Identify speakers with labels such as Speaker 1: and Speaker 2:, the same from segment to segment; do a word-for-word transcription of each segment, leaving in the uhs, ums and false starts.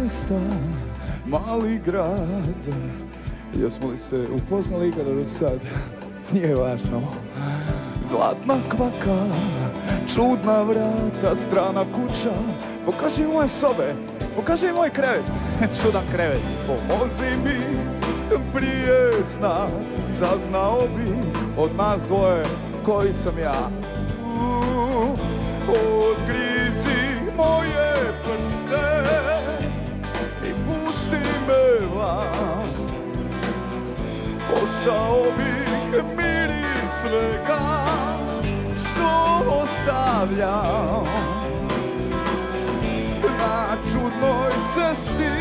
Speaker 1: cesta, mali grad. Jesmo li se upoznali ikada do sad? Nije važno. Zlatna kvaka, čudna vrata, strana kuća. Pokaži moje sobe, pokaži moj krevet, čudan krevet. Pomozi mi prije sna, saznao bi od nas dvoje koji sam ja. Odgrizi moje prste i pusti me van. Ostao bih miris svega što ostavljam na čudnoj cesti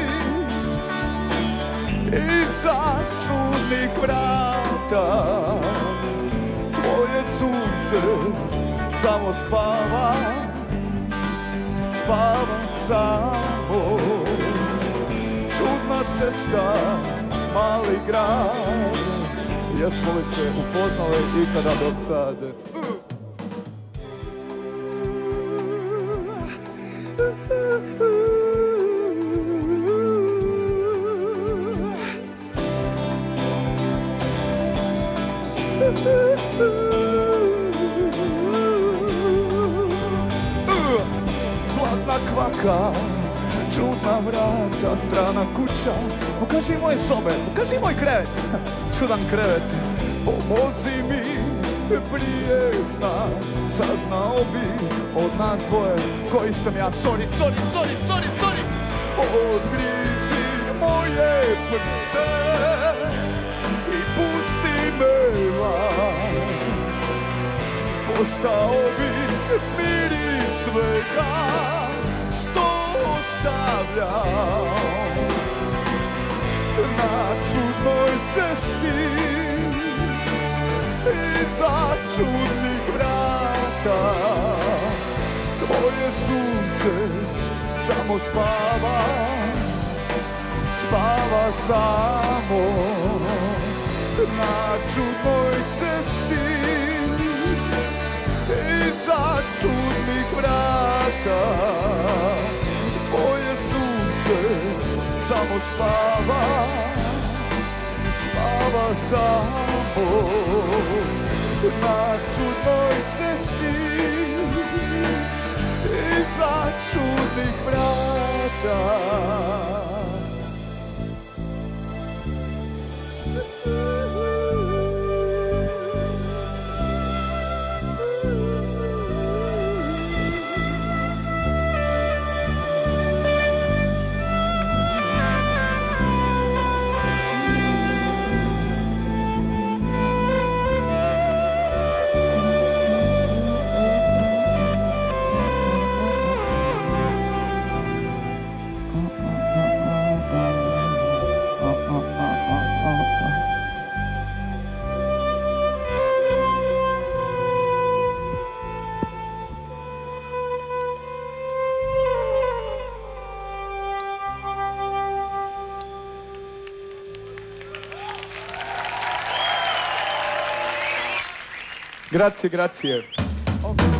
Speaker 1: iza čudnih vrata. Tvoje sunce samo spava, spava samo. Čudna cesta, mali grad. Jesmo li se upoznali ikada do sad? Zlatna kvaka, čudna vrata, strana kuća. Pokaži moje sobe, pokaži moj krevet, čudan krevet. Pomozi mi prije sna, saznao bi od nas dvoje koji sam ja. Sorry, sorry, sorry, sorry, sorry. Odgrizi moje prste i pusti me van. Postao bih miris svega što ostavljam na čudnoj cesti iza čudnih vrata. Tvoje sunce samo spava, spava samo na čudnoj cesti iza čudnih vrata. Tvoje sunce samo spava, spava samo na čudnoj cesti iza čudnih vrata. Grazie, grazie.